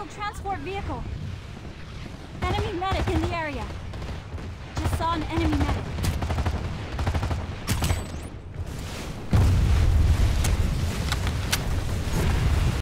hostile transport vehicle. Enemy medic in the area. Just saw an enemy medic.